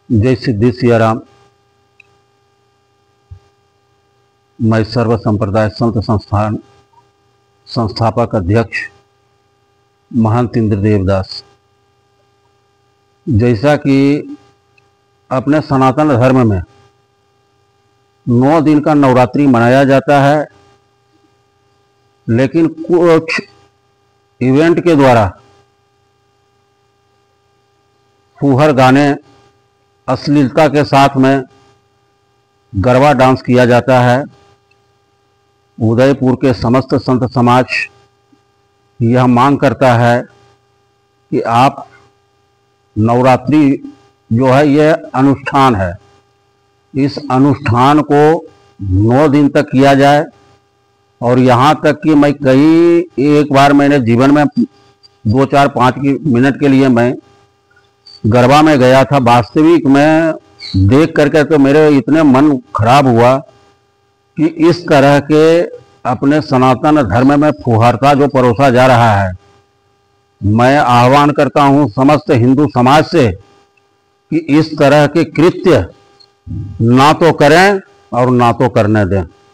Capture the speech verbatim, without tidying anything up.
जय सिद्धि सियाराम। मैं सर्व संप्रदाय संत संस्थान संस्थापक अध्यक्ष महंत इंद्र देवदास। जैसा कि अपने सनातन धर्म में नौ दिन का नवरात्रि मनाया जाता है, लेकिन कुछ इवेंट के द्वारा फूहर गाने, अश्लीलता के साथ में गरबा डांस किया जाता है। उदयपुर के समस्त संत समाज यह मांग करता है कि आप नवरात्रि जो है यह अनुष्ठान है, इस अनुष्ठान को नौ दिन तक किया जाए। और यहाँ तक कि मैं कई एक बार मैंने जीवन में दो चार पाँच मिनट के लिए मैं गरबा में गया था। वास्तविक में देख करके तो मेरे इतने मन खराब हुआ कि इस तरह के अपने सनातन धर्म में फुहारता जो परोसा जा रहा है, मैं आह्वान करता हूँ समस्त हिंदू समाज से कि इस तरह के कृत्य ना तो करें और ना तो करने दें।